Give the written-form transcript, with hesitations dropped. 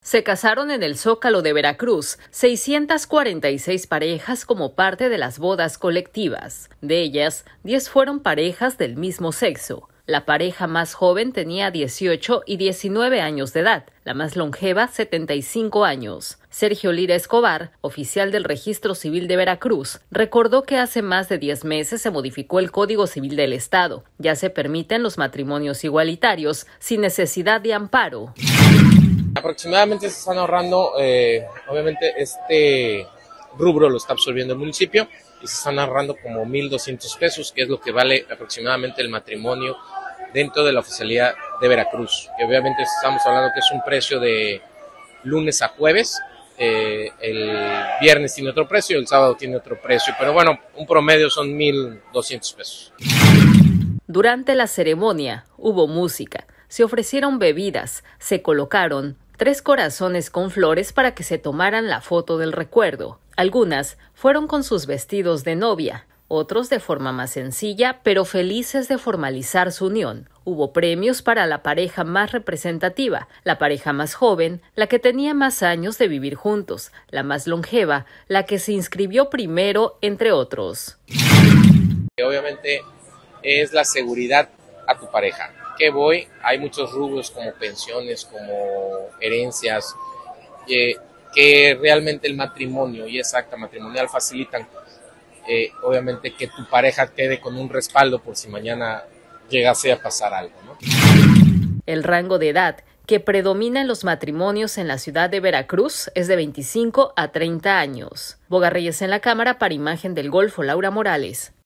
Se casaron en el Zócalo de Veracruz 646 parejas como parte de las bodas colectivas. De ellas, 10 fueron parejas del mismo sexo. La pareja más joven tenía 18 y 19 años de edad, la más longeva 75 años. Sergio Lira Escobar, oficial del Registro Civil de Veracruz, recordó que hace más de 10 meses se modificó el Código Civil del Estado. Ya se permiten los matrimonios igualitarios sin necesidad de amparo. Aproximadamente se están ahorrando, obviamente este rubro lo está absorbiendo el municipio y se están ahorrando como 1,200 pesos, que es lo que vale aproximadamente el matrimonio dentro de la oficialidad de Veracruz. Que obviamente estamos hablando que es un precio de lunes a jueves, el viernes tiene otro precio, el sábado tiene otro precio, pero bueno, un promedio son 1,200 pesos. Durante la ceremonia hubo música, se ofrecieron bebidas, se colocaron 3 corazones con flores para que se tomaran la foto del recuerdo. Algunas fueron con sus vestidos de novia, otros de forma más sencilla, pero felices de formalizar su unión. Hubo premios para la pareja más representativa, la pareja más joven, la que tenía más años de vivir juntos, la más longeva, la que se inscribió primero, entre otros. Obviamente es la seguridad a tu pareja. Hay muchos rubros como pensiones, como herencias, que realmente el matrimonio y esa acta matrimonial facilitan, obviamente, que tu pareja quede con un respaldo por si mañana llegase a pasar algo, ¿no? El rango de edad que predomina en los matrimonios en la ciudad de Veracruz es de 25 a 30 años. Boga Reyes en la cámara para Imagen del Golfo, Laura Morales.